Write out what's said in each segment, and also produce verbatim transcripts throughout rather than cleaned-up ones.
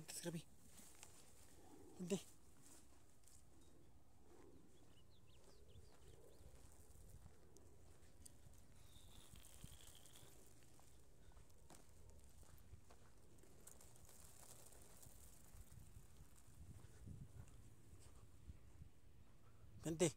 Vente, Scrappy. Vente. Vente.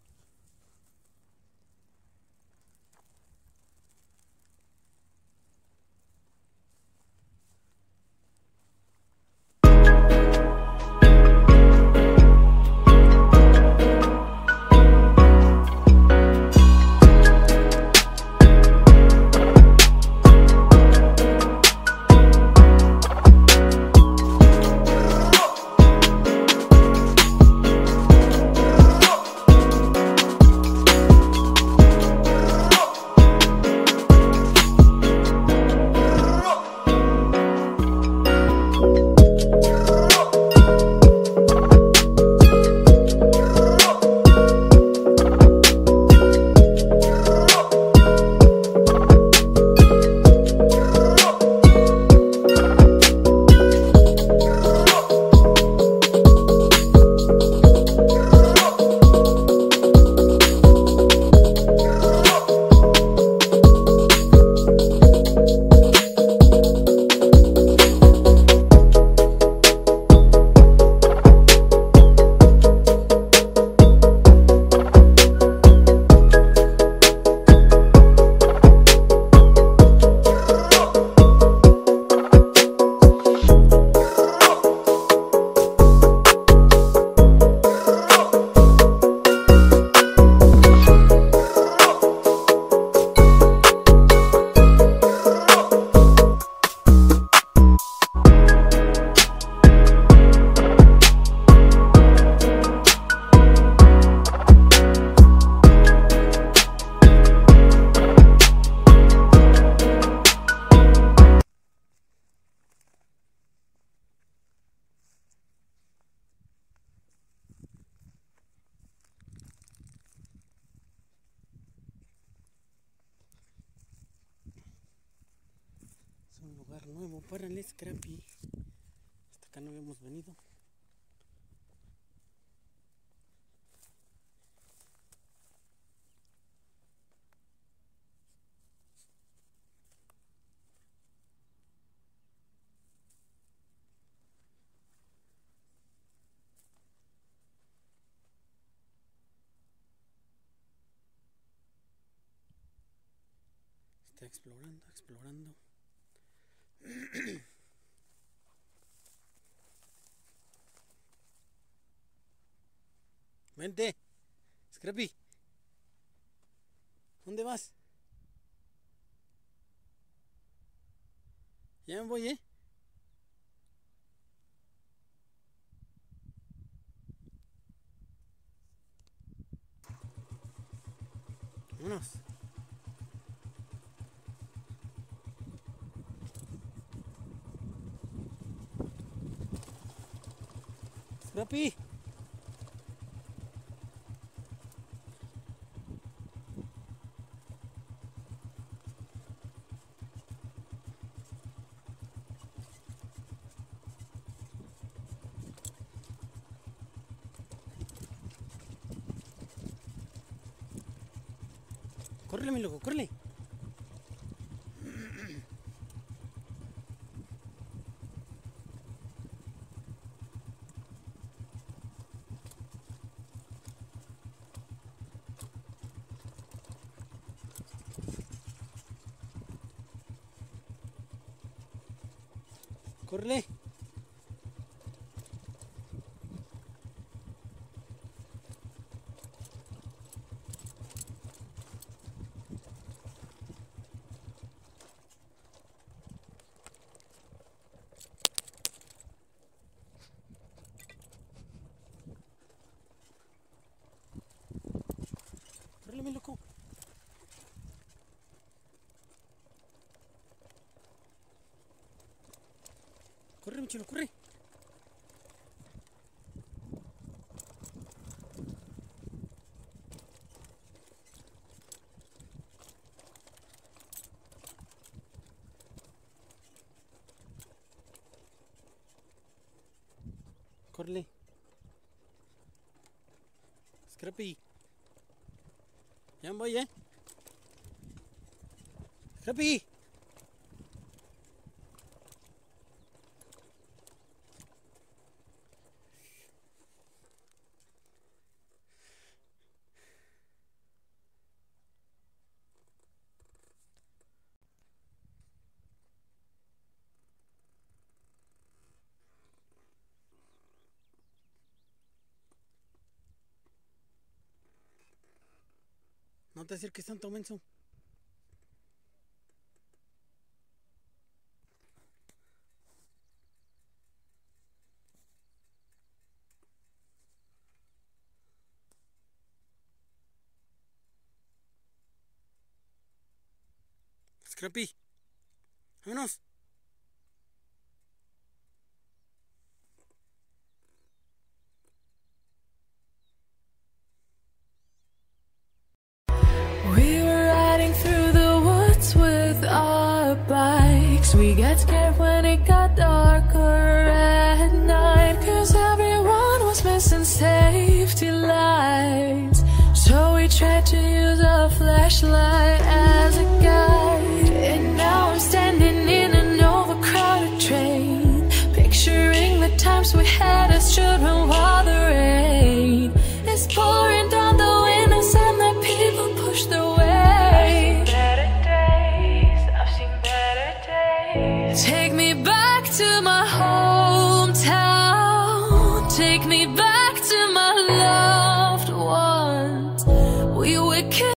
Es un lugar nuevo para el Scrappy. Hasta acá no habíamos venido. Está explorando, explorando. Vente, Scrappy. ¿Dónde vas? Ya me voy, ¿eh? Vámonos. Scrappy. Córrele, mi loco, córrele. Córrele. Córrele, mi loco. Corre, mi chulo, corre. Corre. Scrappy. Ya voy, eh. Scrappy. No te acerques tanto, menso. Scrappy. Vámonos. We got scared when it got darker at night, 'cause everyone was missing safety lights. So we tried to use a flashlight as a guide. And now I'm standing in an overcrowded train, picturing the times we had as children while the rain is pouring down the windows and the people push their way. Take me